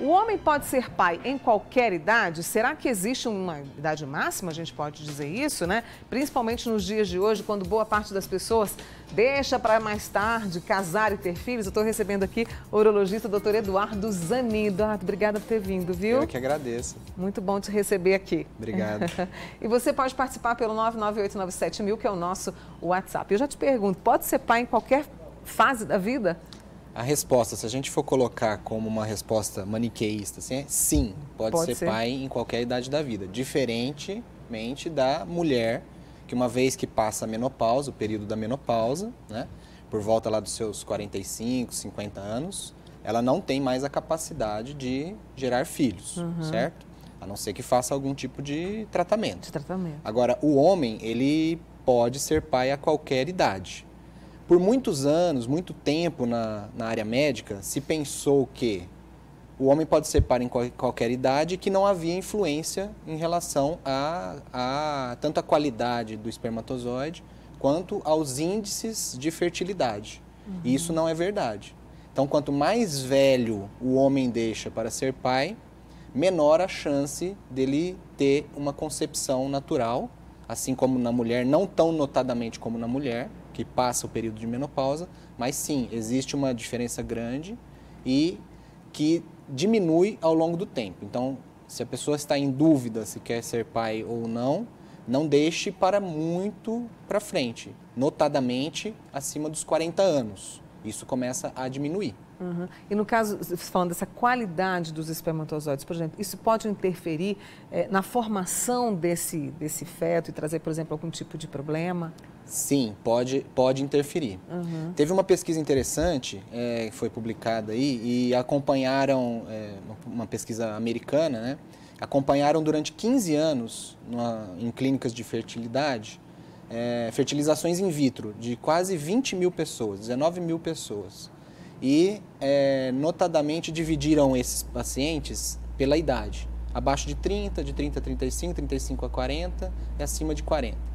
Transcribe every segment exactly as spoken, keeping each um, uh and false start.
O homem pode ser pai em qualquer idade? Será que existe uma idade máxima, a gente pode dizer isso, né? Principalmente nos dias de hoje, quando boa parte das pessoas deixa para mais tarde casar e ter filhos. Eu estou recebendo aqui o urologista doutor Eduardo Zanin. Eduardo, obrigada por ter vindo, viu? Eu que agradeço. Muito bom te receber aqui. Obrigado. E você pode participar pelo nove nove oito nove sete mil, que é o nosso WhatsApp. Eu já te pergunto, pode ser pai em qualquer fase da vida? A resposta, se a gente for colocar como uma resposta maniqueísta, assim, é sim, pode, Pode ser, ser pai em qualquer idade da vida. Diferentemente da mulher, que uma vez que passa a menopausa, o período da menopausa, né, por volta lá dos seus quarenta e cinco, cinquenta anos, ela não tem mais a capacidade de gerar filhos, Uhum. certo? A não ser que faça algum tipo de tratamento. De tratamento. Agora, o homem, ele pode ser pai a qualquer idade. Por muitos anos, muito tempo na, na área médica, se pensou que o homem pode ser pai em qual, qualquer idade e que não havia influência em relação a, a tanto a qualidade do espermatozoide quanto aos índices de fertilidade. Uhum. E isso não é verdade. Então, quanto mais velho o homem deixa para ser pai, menor a chance dele ter uma concepção natural, assim como na mulher, não tão notadamente como na mulher, que passa o período de menopausa, mas sim, existe uma diferença grande e que diminui ao longo do tempo. Então, se a pessoa está em dúvida se quer ser pai ou não, não deixe para muito para frente, notadamente acima dos quarenta anos. Isso começa a diminuir. Uhum. E no caso, falando dessa qualidade dos espermatozoides, por exemplo, isso pode interferir eh, na formação desse, desse feto e trazer, por exemplo, algum tipo de problema? Sim, pode, pode interferir. Uhum. Teve uma pesquisa interessante, é, que foi publicada aí, e acompanharam, é, uma pesquisa americana, né? Acompanharam durante quinze anos, numa, em clínicas de fertilidade, é, fertilizações in vitro de quase vinte mil pessoas, dezenove mil pessoas. E, é, notadamente, dividiram esses pacientes pela idade. Abaixo de trinta, de trinta a trinta e cinco, trinta e cinco a quarenta e acima de quarenta.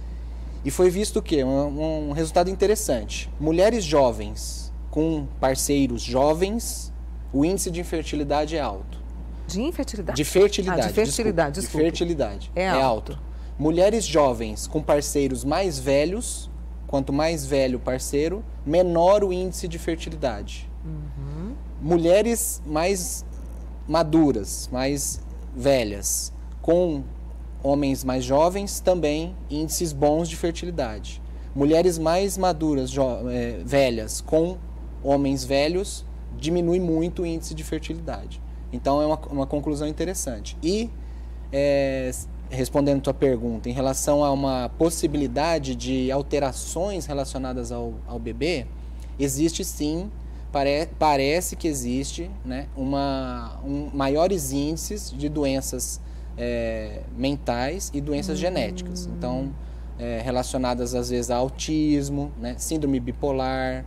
E foi visto o quê? Um, um resultado interessante. Mulheres jovens com parceiros jovens, o índice de infertilidade é alto. De infertilidade? De fertilidade. Ah, de fertilidade, desculpa. De fertilidade. É, é alto. alto. Mulheres jovens com parceiros mais velhos, quanto mais velho o parceiro, menor o índice de fertilidade. Uhum. Mulheres mais maduras, mais velhas, com homens mais jovens, também índices bons de fertilidade. Mulheres mais maduras, é, velhas, com homens velhos, diminui muito o índice de fertilidade. Então, é uma, uma conclusão interessante. E, é, respondendo a tua pergunta, em relação a uma possibilidade de alterações relacionadas ao, ao bebê, existe sim, pare, parece que existe, né, uma, um, maiores índices de doenças É, mentais e doenças hum. genéticas, então é, relacionadas às vezes a autismo, né, síndrome bipolar,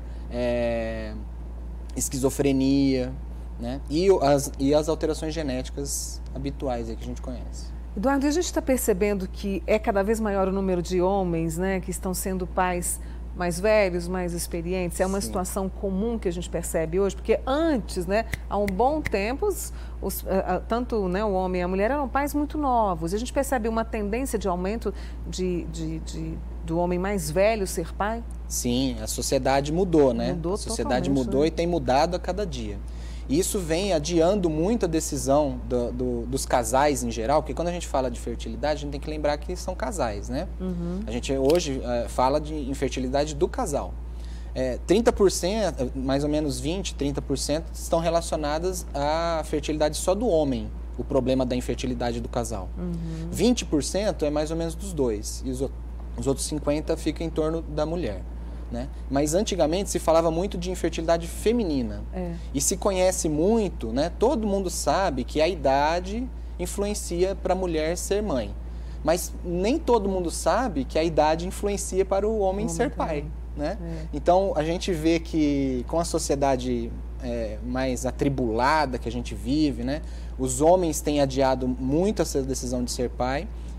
é, esquizofrenia, né, e, as, e as alterações genéticas habituais aí que a gente conhece. Eduardo, a gente está percebendo que é cada vez maior o número de homens, né, que estão sendo pais mais velhos, mais experientes. É uma Sim. situação comum que a gente percebe hoje, porque antes, né, há um bom tempo, os, os, uh, tanto né, o homem e a mulher eram pais muito novos. E a gente percebe uma tendência de aumento de, de, de, do homem mais velho ser pai? Sim, a sociedade mudou, né? Mudou a sociedade mudou, né? E tem mudado a cada dia. E isso vem adiando muito a decisão do, do, dos casais em geral, porque quando a gente fala de fertilidade, a gente tem que lembrar que são casais, né? Uhum. A gente hoje é, fala de infertilidade do casal. É, trinta por cento, mais ou menos vinte, trinta por cento estão relacionadas à fertilidade só do homem, o problema da infertilidade do casal. Uhum. vinte por cento é mais ou menos dos dois, e os, os outros cinquenta por cento ficam em torno da mulher. Né? Mas antigamente se falava muito de infertilidade feminina. É. E se conhece muito, né? Todo mundo sabe que a idade influencia para a mulher ser mãe. Mas nem todo mundo sabe que a idade influencia para o homem, o homem ser pai. Né? É. Então a gente vê que com a sociedade é, mais atribulada que a gente vive, né? Os homens têm adiado muito essa decisão de ser pai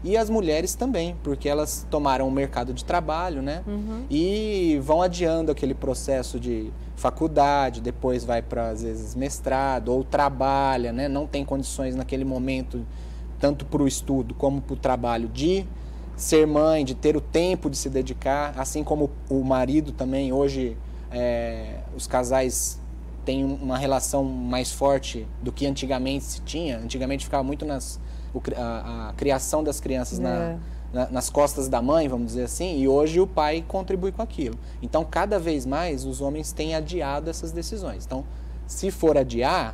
E as mulheres também, porque elas tomaram o mercado de trabalho, né? Uhum. E vão adiando aquele processo de faculdade, depois vai para, às vezes, mestrado, ou trabalha, né? Não tem condições naquele momento, tanto para o estudo como para o trabalho, de ser mãe, de ter o tempo de se dedicar, assim como o marido também. Hoje, é, os casais têm uma relação mais forte do que antigamente se tinha. Antigamente ficava muito nas... A, a criação das crianças é. na, na, nas costas da mãe, vamos dizer assim, e hoje o pai contribui com aquilo. Então, cada vez mais, os homens têm adiado essas decisões. Então, se for adiar,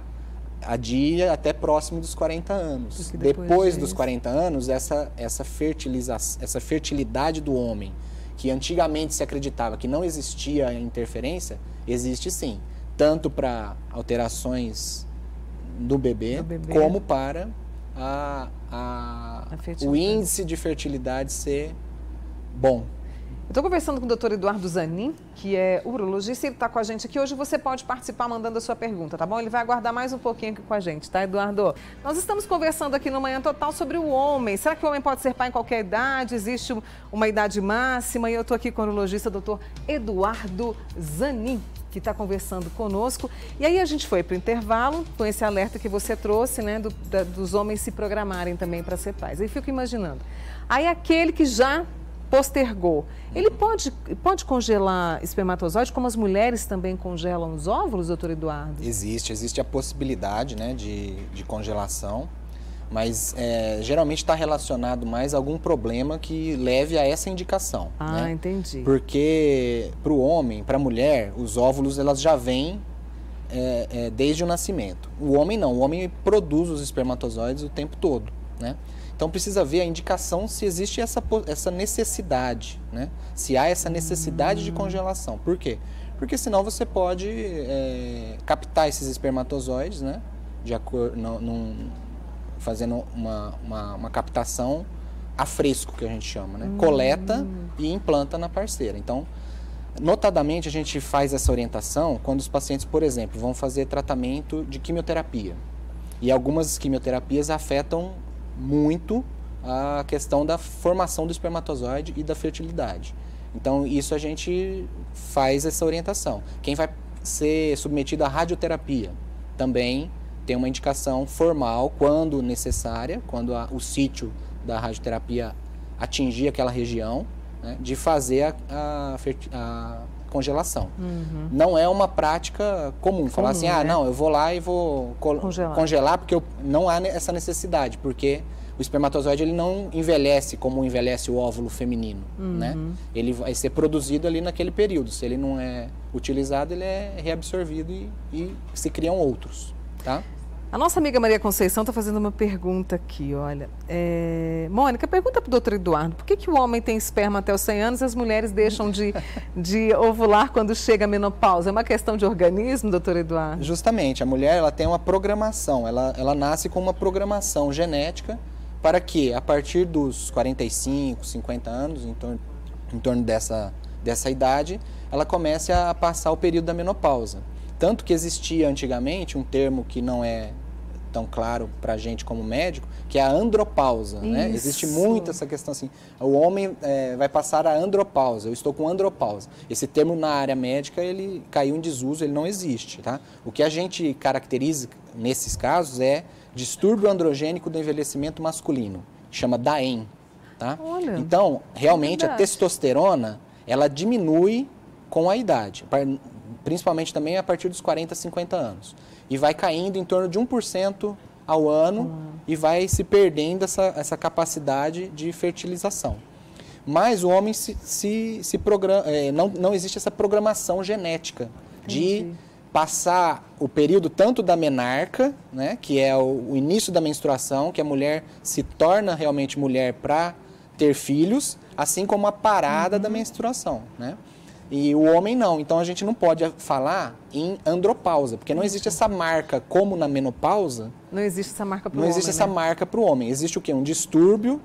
adia até próximo dos quarenta anos. Depois, depois dos quarenta anos, essa, essa, fertilização, essa fertilidade do homem, que antigamente se acreditava que não existia interferência, existe sim. Tanto para alterações do bebê, do bebê, como para... A, a, a o índice de fertilidade ser bom. Estou conversando com o doutor Eduardo Zanin, que é urologista, e ele está com a gente aqui. Hoje você pode participar mandando a sua pergunta, tá bom? Ele vai aguardar mais um pouquinho aqui com a gente, tá, Eduardo? Nós estamos conversando aqui no Manhã Total sobre o homem. Será que o homem pode ser pai em qualquer idade? Existe uma idade máxima? E eu estou aqui com o urologista, doutor Eduardo Zanin, que está conversando conosco. E aí a gente foi para o intervalo com esse alerta que você trouxe, né, do, da, dos homens se programarem também para ser pais. Aí fico imaginando. Aí aquele que já postergou, ele pode, pode congelar espermatozoide, como as mulheres também congelam os óvulos, doutor Eduardo? Existe, existe a possibilidade, né, de, de congelação, mas é, geralmente está relacionado mais a algum problema que leve a essa indicação. Ah, né? Entendi. Porque para o homem, para a mulher, os óvulos elas já vêm é, é, desde o nascimento. O homem não, o homem produz os espermatozoides o tempo todo, né? Então precisa ver a indicação se existe essa, essa necessidade, né? Se há essa necessidade hum. de congelação. Por quê? Porque senão você pode é, captar esses espermatozoides, né? De acordo, num, fazendo uma, uma, uma captação a fresco, que a gente chama, né? Hum. Coleta e implanta na parceira. Então, notadamente, a gente faz essa orientação quando os pacientes, por exemplo, vão fazer tratamento de quimioterapia. E algumas quimioterapias afetam muito a questão da formação do espermatozoide e da fertilidade. Então, isso a gente faz essa orientação. Quem vai ser submetido à radioterapia também tem uma indicação formal, quando necessária, quando a, o sítio da radioterapia atingir aquela região, né, de fazer a, a, a congelação. Uhum. Não é uma prática comum, comum falar assim, ah, né? não, eu vou lá e vou congelar, congelar porque eu, não há essa necessidade, porque o espermatozoide ele não envelhece como envelhece o óvulo feminino, uhum. né? Ele vai ser produzido ali naquele período. Se ele não é utilizado, ele é reabsorvido e, e se criam outros, tá? A nossa amiga Maria Conceição está fazendo uma pergunta aqui, olha. É... Mônica, pergunta para o doutor Eduardo, por que, que o homem tem esperma até os cem anos e as mulheres deixam de, de ovular quando chega a menopausa? É uma questão de organismo, doutor Eduardo? Justamente, a mulher ela tem uma programação, ela, ela nasce com uma programação genética para que, a partir dos quarenta e cinco, cinquenta anos, em torno, em torno dessa, dessa idade, ela comece a passar o período da menopausa. Tanto que existia antigamente um termo que não é tão claro para a gente como médico, que é a andropausa, né? Existe muito essa questão assim, o homem é, vai passar a andropausa, eu estou com andropausa. Esse termo na área médica, ele caiu em desuso, ele não existe, tá? O que a gente caracteriza nesses casos é distúrbio androgênico do envelhecimento masculino, chama D A E M, tá? Olha, então, realmente, a testosterona, ela diminui com a idade, principalmente também a partir dos quarenta, cinquenta anos. E vai caindo em torno de um por cento ao ano uhum. e vai se perdendo essa, essa capacidade de fertilização. Mas o homem se, se, se programa, é, não, não existe essa programação genética de Entendi. passar o período tanto da menarca, né, que é o, o início da menstruação, que a mulher se torna realmente mulher para ter filhos, assim como a parada uhum. da menstruação, né? E o homem não, então a gente não pode falar em andropausa, porque não existe essa marca como na menopausa. Não existe essa marca para o homem. Não existe essa né? marca para o homem. Existe o quê? Um distúrbio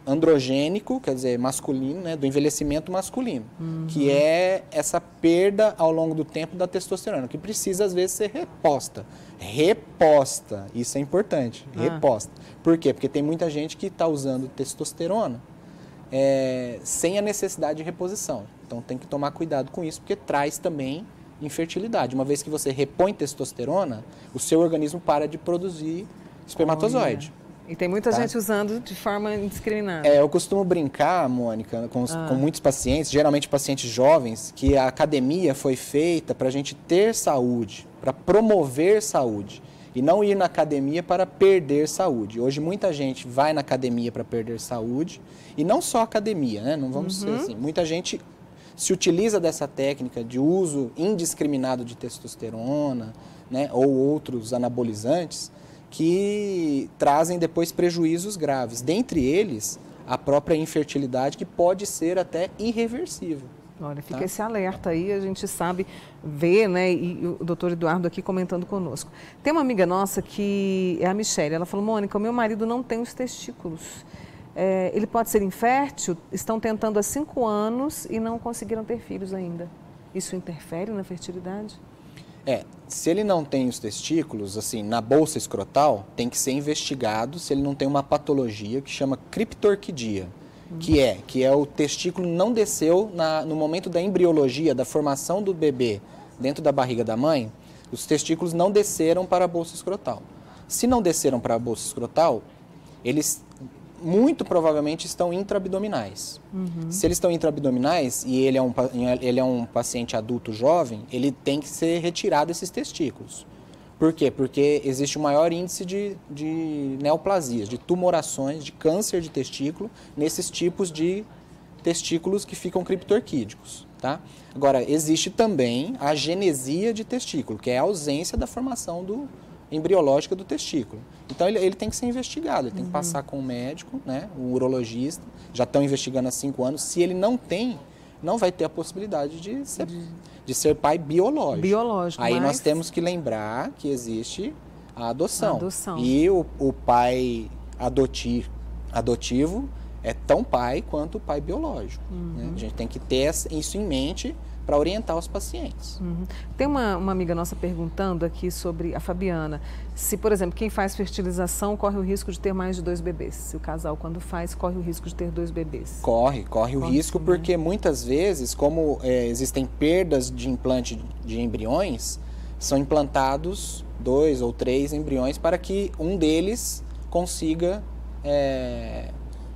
androgênico, quer dizer, masculino, né, do envelhecimento masculino, uhum. que é essa perda ao longo do tempo da testosterona, que precisa às vezes ser reposta. Reposta, isso é importante, ah. reposta. Por quê? Porque tem muita gente que está usando testosterona é, sem a necessidade de reposição. Então tem que tomar cuidado com isso, porque traz também infertilidade. Uma vez que você repõe testosterona, o seu organismo para de produzir espermatozoide. Olha. E tem muita tá? gente usando de forma indiscriminada. É, eu costumo brincar, Mônica, com, os, ah. com muitos pacientes, geralmente pacientes jovens, que a academia foi feita para a gente ter saúde, para promover saúde, e não ir na academia para perder saúde. Hoje muita gente vai na academia para perder saúde, e não só academia, né? Não vamos uhum. ser assim. Muita gente se utiliza dessa técnica de uso indiscriminado de testosterona, né, ou outros anabolizantes, que trazem depois prejuízos graves. Dentre eles, a própria infertilidade, que pode ser até irreversível. Olha, fica tá? esse alerta aí, a gente sabe ver, né, e o doutor Eduardo aqui comentando conosco. Tem uma amiga nossa que é a Michele, ela falou, Mônica, o meu marido não tem os testículos. É, ele pode ser infértil, estão tentando há cinco anos e não conseguiram ter filhos ainda. Isso interfere na fertilidade? É, se ele não tem os testículos, assim, na bolsa escrotal, tem que ser investigado se ele não tem uma patologia que chama criptorquidia, hum. que é que é o testículo não desceu na, no momento da embriologia, da formação do bebê dentro da barriga da mãe, os testículos não desceram para a bolsa escrotal. Se não desceram para a bolsa escrotal, eles muito provavelmente estão intraabdominais. Uhum. Se eles estão intraabdominais e ele é, um, ele é um paciente adulto jovem, ele tem que ser retirado esses testículos. Por quê? Porque existe um maior índice de, de neoplasias, de tumorações, de câncer de testículo, nesses tipos de testículos que ficam criptorquídicos. Tá? Agora, existe também a genesia de testículo, que é a ausência da formação do embriológica do testículo. Então, ele, ele tem que ser investigado, ele tem que passar com o médico, né, o urologista, já estão investigando há cinco anos. Se ele não tem, não vai ter a possibilidade de ser, de ser pai biológico. Biológico. Aí mas... nós temos que lembrar que existe a adoção. A adoção. E o, o pai adoti, adotivo é tão pai quanto o pai biológico. Uhum. Né? A gente tem que ter isso em mente para orientar os pacientes. Uhum. Tem uma, uma amiga nossa perguntando aqui sobre a Fabiana, se, por exemplo, quem faz fertilização corre o risco de ter mais de dois bebês. Se o casal, quando faz, corre o risco de ter dois bebês. Corre, corre o corre risco sim, porque né? muitas vezes, como é, existem perdas de implante de embriões, são implantados dois ou três embriões para que um deles consiga é,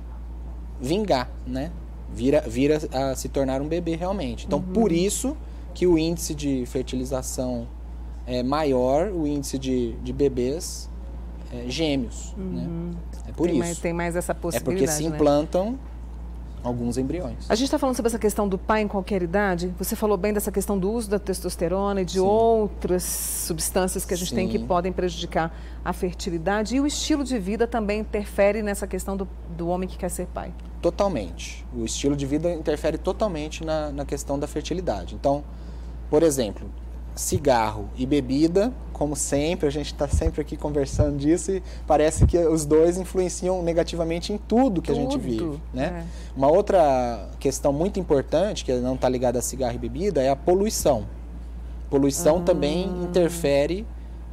vingar, né? Vira, vira a se tornar um bebê realmente. Então, uhum. por isso que o índice de fertilização é maior, o índice de, de bebês é, gêmeos. Uhum. Né? É por tem isso. Mais, tem mais essa possibilidade. É porque se implantam, né, alguns embriões. A gente está falando sobre essa questão do pai em qualquer idade. Você falou bem dessa questão do uso da testosterona e de Sim. outras substâncias que a gente Sim. tem que podem prejudicar a fertilidade. E o estilo de vida também interfere nessa questão do, do homem que quer ser pai. Totalmente. O estilo de vida interfere totalmente na, na questão da fertilidade. Então, por exemplo, cigarro e bebida, como sempre, a gente está sempre aqui conversando disso e parece que os dois influenciam negativamente em tudo que tudo, a gente vive. Né? É. Uma outra questão muito importante, que não está ligada a cigarro e bebida, é a poluição. Poluição ah. também interfere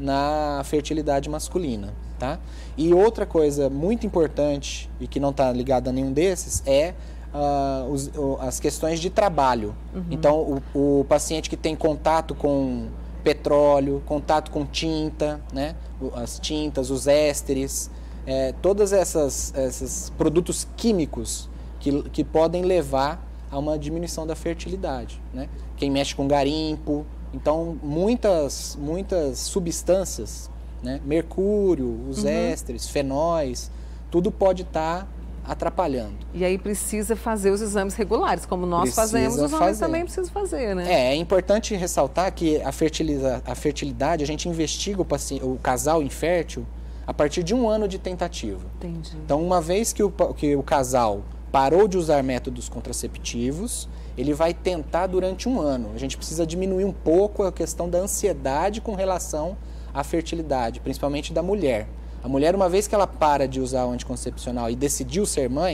na fertilidade masculina. Tá? E outra coisa muito importante e que não está ligada a nenhum desses é uh, os, uh, as questões de trabalho. Uhum. Então, o, o paciente que tem contato com petróleo, contato com tinta, né? As tintas, os ésteres, é, todos essas, esses produtos químicos que, que podem levar a uma diminuição da fertilidade. Né? Quem mexe com garimpo, então muitas, muitas substâncias, né? Mercúrio, os uhum. ésteres, fenóis, tudo pode estar tá atrapalhando. E aí precisa fazer os exames regulares, como nós precisa fazemos, os homens fazer. também precisam fazer, né? É, é importante ressaltar que a, fertiliza, a fertilidade, a gente investiga o, paciente, o casal infértil a partir de um ano de tentativa. Entendi. Então, uma vez que o, que o casal parou de usar métodos contraceptivos, ele vai tentar durante um ano. A gente precisa diminuir um pouco a questão da ansiedade com relação à fertilidade, principalmente da mulher. A mulher, uma vez que ela para de usar o anticoncepcional e decidiu ser mãe,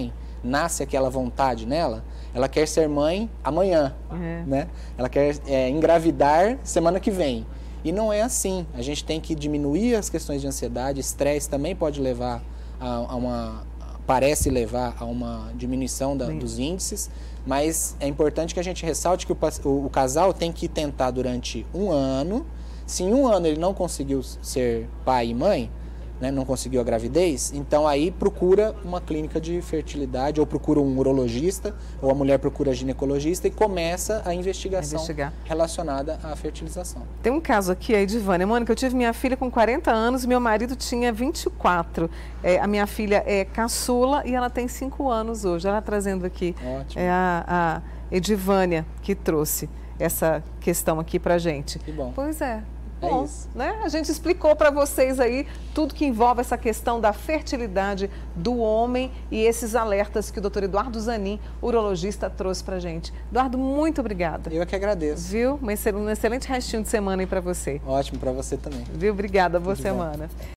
nasce aquela vontade nela, ela quer ser mãe amanhã, é. né? Ela quer é, engravidar semana que vem. E não é assim. A gente tem que diminuir as questões de ansiedade. Estresse também pode levar a, a uma... parece levar a uma diminuição da, dos índices, mas é importante que a gente ressalte que o, o, o casal tem que tentar durante um ano. Se em um ano ele não conseguiu ser pai e mãe, né, não conseguiu a gravidez, então aí procura uma clínica de fertilidade, ou procura um urologista, ou a mulher procura ginecologista e começa a investigação a relacionada à fertilização. Tem um caso aqui, a Edivânia. Mônica, eu tive minha filha com quarenta anos e meu marido tinha vinte e quatro. É, a minha filha é caçula e ela tem cinco anos hoje. Ela trazendo aqui. Ótimo. É a, a Edivânia que trouxe essa questão aqui pra gente. Que bom. Pois é. É Bom, isso. Né? A gente explicou para vocês aí tudo que envolve essa questão da fertilidade do homem e esses alertas que o doutor Eduardo Zanin, urologista, trouxe para a gente. Eduardo, muito obrigada. Eu é que agradeço. Viu? Um excelente restinho de semana aí para você. Ótimo, para você também. Viu? Obrigada, boa Tudo semana. Bom.